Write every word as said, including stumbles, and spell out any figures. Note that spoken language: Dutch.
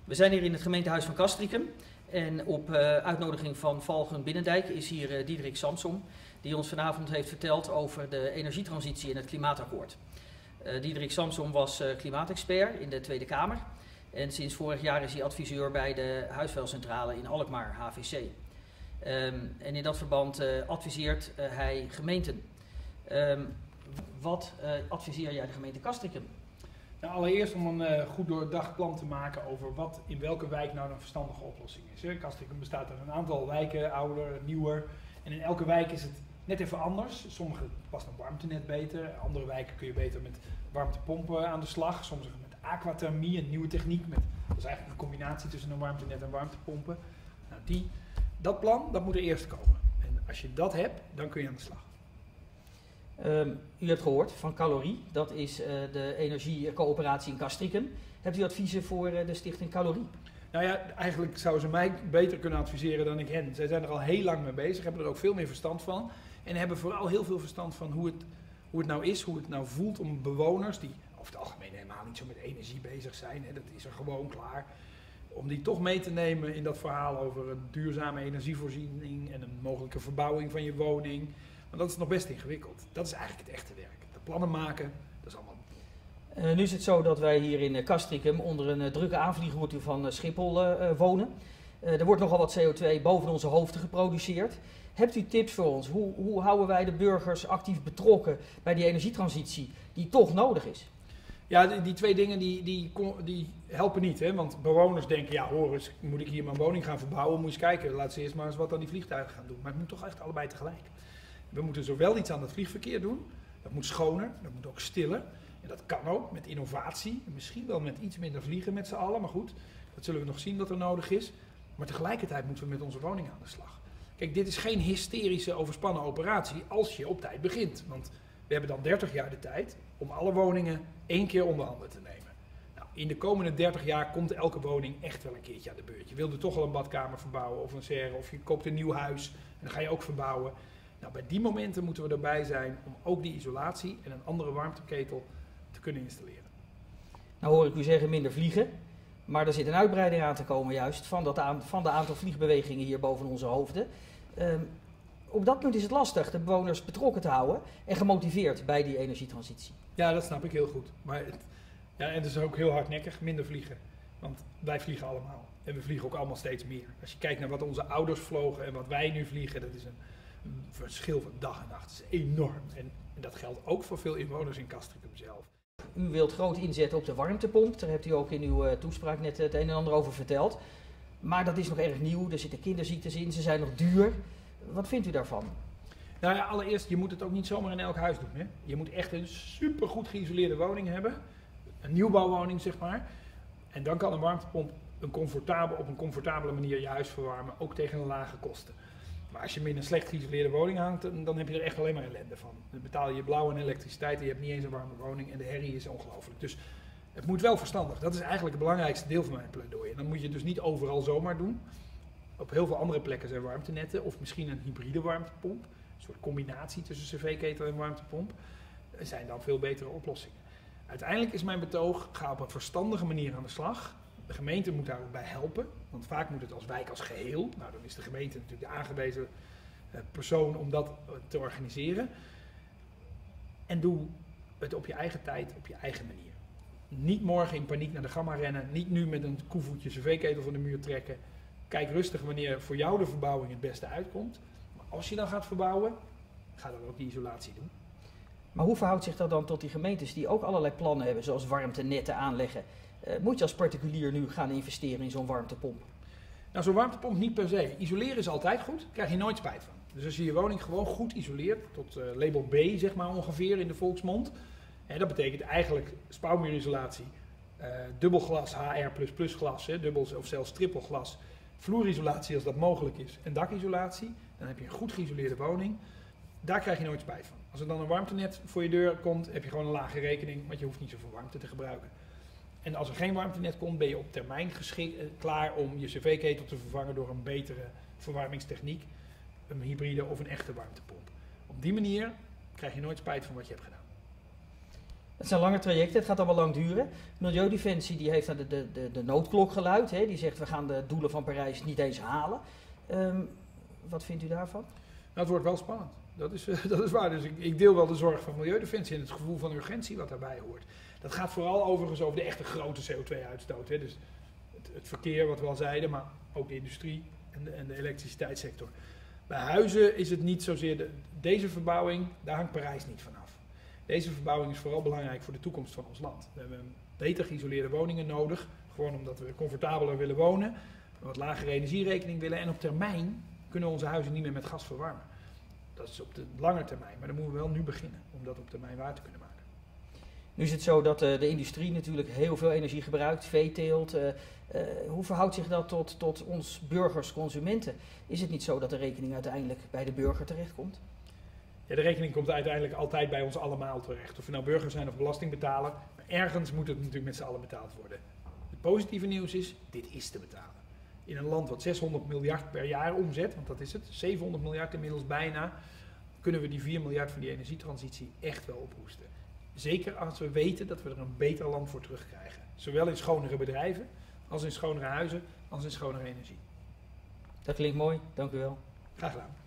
We zijn hier in het gemeentehuis van Castricum en op uh, uitnodiging van Valgen Binnendijk is hier uh, Diederik Samsom, die ons vanavond heeft verteld over de energietransitie en het klimaatakkoord. Uh, Diederik Samsom was uh, klimaatexpert in de Tweede Kamer en sinds vorig jaar is hij adviseur bij de huisvuilcentrale in Alkmaar, H V C. Um, en in dat verband uh, adviseert uh, hij gemeenten. Um, wat uh, adviseer jij de gemeente Castricum? Nou, allereerst om een uh, goed doordacht plan te maken over wat in welke wijk nou een verstandige oplossing is. Hè. Castricum bestaat uit een aantal wijken, ouder, nieuwer. En in elke wijk is het net even anders. Sommige past een warmtenet beter. Andere wijken kun je beter met warmtepompen aan de slag. Soms met aquathermie, een nieuwe techniek. Met, dat is eigenlijk een combinatie tussen een warmtenet en warmtepompen. Nou, die, dat plan, dat moet er eerst komen. En als je dat hebt, dan kun je aan de slag. Um, u hebt gehoord van Calorie, dat is uh, de energiecoöperatie in Castricum. Hebt u adviezen voor uh, de stichting Calorie? Nou ja, eigenlijk zouden ze mij beter kunnen adviseren dan ik hen. Zij zijn er al heel lang mee bezig, hebben er ook veel meer verstand van. En hebben vooral heel veel verstand van hoe het, hoe het nou is, hoe het nou voelt om bewoners, die over het algemeen helemaal niet zo met energie bezig zijn, hè, dat is er gewoon klaar, om die toch mee te nemen in dat verhaal over een duurzame energievoorziening en een mogelijke verbouwing van je woning. Maar dat is nog best ingewikkeld. Dat is eigenlijk het echte werk. De plannen maken, dat is allemaal... Uh, nu is het zo dat wij hier in Castricum onder een uh, drukke aanvliegroute van uh, Schiphol uh, wonen. Uh, er wordt nogal wat C O twee boven onze hoofden geproduceerd. Hebt u tips voor ons? Hoe, hoe houden wij de burgers actief betrokken bij die energietransitie die toch nodig is? Ja, die, die twee dingen die, die, die helpen niet. Hè? Want bewoners denken, ja hoor eens, moet ik hier mijn woning gaan verbouwen? Moet je eens kijken, laat ze eerst maar eens wat aan die vliegtuigen gaan doen. Maar het moet toch echt allebei tegelijk. We moeten zowel iets aan het vliegverkeer doen, dat moet schoner, dat moet ook stiller. En dat kan ook met innovatie, misschien wel met iets minder vliegen met z'n allen, maar goed, dat zullen we nog zien wat er nodig is. Maar tegelijkertijd moeten we met onze woningen aan de slag. Kijk, dit is geen hysterische overspannen operatie als je op tijd begint. Want we hebben dan dertig jaar de tijd om alle woningen één keer onder handen te nemen. Nou, in de komende dertig jaar komt elke woning echt wel een keertje aan de beurt. Je wilde toch al een badkamer verbouwen of een serre, of je koopt een nieuw huis en dan ga je ook verbouwen. Nou, bij die momenten moeten we erbij zijn om ook die isolatie en een andere warmteketel te kunnen installeren. Nou hoor ik u zeggen minder vliegen, maar er zit een uitbreiding aan te komen juist van, dat aan, van de aantal vliegbewegingen hier boven onze hoofden. Um, op dat punt is het lastig de bewoners betrokken te houden en gemotiveerd bij die energietransitie. Ja, dat snap ik heel goed. Maar het, ja, en het is ook heel hardnekkig, minder vliegen. Want wij vliegen allemaal. En we vliegen ook allemaal steeds meer. Als je kijkt naar wat onze ouders vlogen en wat wij nu vliegen, dat is een Een verschil van dag en nacht. Dat is enorm. En, en dat geldt ook voor veel inwoners in Castricum zelf. U wilt groot inzetten op de warmtepomp. Daar hebt u ook in uw uh, toespraak net het een en ander over verteld. Maar dat is nog erg nieuw. Er zitten kinderziektes in. Ze zijn nog duur. Wat vindt u daarvan? Nou ja, allereerst, je moet het ook niet zomaar in elk huis doen. Hè? Je moet echt een supergoed geïsoleerde woning hebben. Een nieuwbouwwoning, zeg maar. En dan kan een warmtepomp een comfortabel, op een comfortabele manier je huis verwarmen. Ook tegen een lage kosten. Maar als je in een slecht geïsoleerde woning hangt, dan heb je er echt alleen maar ellende van. Dan betaal je blauw en elektriciteit en je hebt niet eens een warme woning en de herrie is ongelooflijk. Dus het moet wel verstandig. Dat is eigenlijk het belangrijkste deel van mijn pleidooi. En dan moet je het dus niet overal zomaar doen. Op heel veel andere plekken zijn warmtenetten of misschien een hybride warmtepomp. Een soort combinatie tussen cv-ketel en warmtepomp. Er zijn dan veel betere oplossingen. Uiteindelijk is mijn betoog, ga op een verstandige manier aan de slag. De gemeente moet daar ook bij helpen, want vaak moet het als wijk als geheel. Nou, dan is de gemeente natuurlijk de aangewezen persoon om dat te organiseren. En doe het op je eigen tijd, op je eigen manier. Niet morgen in paniek naar de gamma rennen, niet nu met een koevoetje cv-ketel van de muur trekken. Kijk rustig wanneer voor jou de verbouwing het beste uitkomt. Maar als je dan gaat verbouwen, ga dan ook die isolatie doen. Maar hoe verhoudt zich dat dan tot die gemeentes die ook allerlei plannen hebben, zoals warmtenetten aanleggen? Uh, moet je als particulier nu gaan investeren in zo'n warmtepomp? Nou, zo'n warmtepomp niet per se. Isoleren is altijd goed, daar krijg je nooit spijt van. Dus als je je woning gewoon goed isoleert, tot uh, label B zeg maar ongeveer in de volksmond. En dat betekent eigenlijk spouwmuurisolatie, uh, dubbelglas, H R plus plus glas, hè, dubbel of zelfs trippelglas. Vloerisolatie als dat mogelijk is en dakisolatie. Dan heb je een goed geïsoleerde woning. Daar krijg je nooit spijt van. Als er dan een warmtenet voor je deur komt, heb je gewoon een lage rekening, want je hoeft niet zoveel warmte te gebruiken. En als er geen warmtenet komt, ben je op termijn geschikt, klaar om je cv-ketel te vervangen door een betere verwarmingstechniek, een hybride of een echte warmtepomp. Op die manier krijg je nooit spijt van wat je hebt gedaan. Het zijn lange trajecten, het gaat allemaal lang duren. Milieudefensie die heeft naar de, de, de, de noodklok geluid. Hè? Die zegt we gaan de doelen van Parijs niet eens halen. Um, wat vindt u daarvan? Nou, het wordt wel spannend. Dat is, uh, dat is waar. Dus ik, ik deel wel de zorg van Milieudefensie en het gevoel van urgentie wat daarbij hoort. Dat gaat vooral overigens over de echte grote C O twee uitstoot. Hè? Dus het, het verkeer, wat we al zeiden, maar ook de industrie en de, en de elektriciteitssector. Bij huizen is het niet zozeer, de, deze verbouwing, daar hangt Parijs niet vanaf. Deze verbouwing is vooral belangrijk voor de toekomst van ons land. We hebben beter geïsoleerde woningen nodig, gewoon omdat we comfortabeler willen wonen, een wat lagere energierekening willen en op termijn kunnen we onze huizen niet meer met gas verwarmen. Dat is op de lange termijn, maar dan moeten we wel nu beginnen om dat op termijn waar te kunnen maken. Nu is het zo dat uh, de industrie natuurlijk heel veel energie gebruikt, veeteelt. Uh, uh, hoe verhoudt zich dat tot, tot ons burgers, consumenten? Is het niet zo dat de rekening uiteindelijk bij de burger terechtkomt? Ja, de rekening komt uiteindelijk altijd bij ons allemaal terecht. Of we nou burger zijn of belastingbetaler, maar ergens moet het natuurlijk met z'n allen betaald worden. Het positieve nieuws is, dit is te betalen. In een land wat zeshonderd miljard per jaar omzet, want dat is het, zevenhonderd miljard inmiddels bijna, kunnen we die vier miljard van die energietransitie echt wel ophoesten. Zeker als we weten dat we er een beter land voor terugkrijgen. Zowel in schonere bedrijven, als in schonere huizen, als in schonere energie. Dat klinkt mooi, dank u wel. Graag gedaan.